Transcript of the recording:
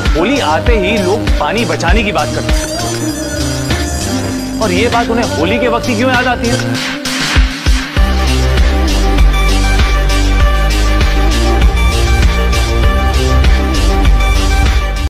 होली आते ही लोग पानी बचाने की बात करते हैं, और ये बात उन्हें होली के वक्त ही क्यों याद आती है?